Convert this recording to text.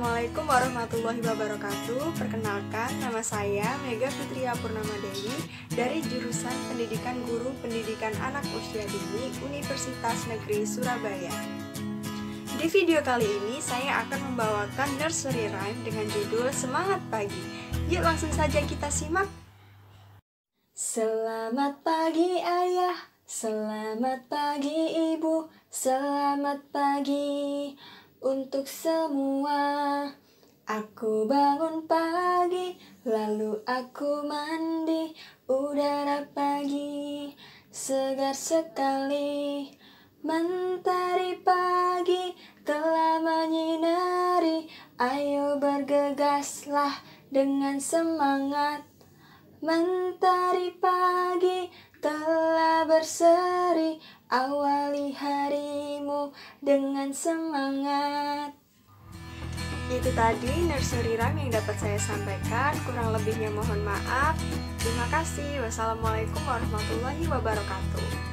Assalamualaikum warahmatullahi wabarakatuh. Perkenalkan, nama saya Mega Fitria Purnama Dewi dari jurusan Pendidikan Guru Pendidikan Anak Usia Dini Universitas Negeri Surabaya. Di video kali ini saya akan membawakan nursery rhyme dengan judul Semangat Pagi. Yuk langsung saja kita simak. Selamat pagi ayah, selamat pagi ibu, selamat pagi untuk semua. Aku bangun pagi, lalu aku mandi, udara pagi segar sekali. Mentari pagi telah menyinari, ayo bergegaslah dengan semangat. Mentari pagi telah berseri, awali harimu dengan semangat. Itu tadi nursery rhyme yang dapat saya sampaikan, kurang lebihnya mohon maaf. Terima kasih. Wassalamualaikum warahmatullahi wabarakatuh.